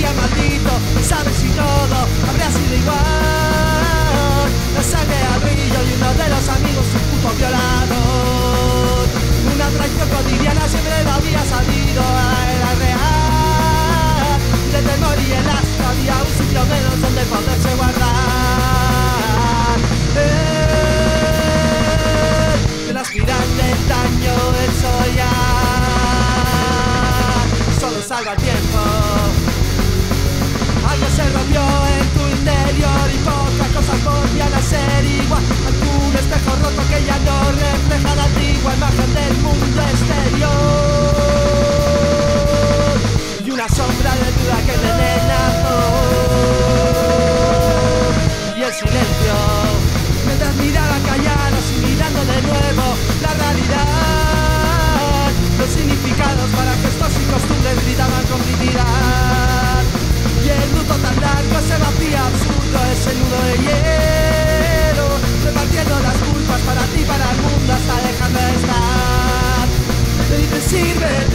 decía maldito, sabes si todo habría sido igual. La sangre al brillo y uno de los amigos un puto violador. Una traición cotidiana siempre lo había sabido, era real. De temor y el asco había un sitio menos donde poderse guardar. De la espiral del daño hecho ya solo salva el tiempo. Algo se rompió en tu interior y pocas cosas volvían a ser igual. Algún espejo roto que ya no refleja la antigua imagen del mundo exterior. Y una sombra de duda que envenena y el silencio. Mientras miraba callados y mirando de nuevo la realidad. Los significados para gestos y costumbres gritaban con nitidez. Y el luto tan largo se vacía absurdo, ese nudo de hielo, repartiendo las culpas para ti, para el mundo, hasta dejar de estar. Y te sirve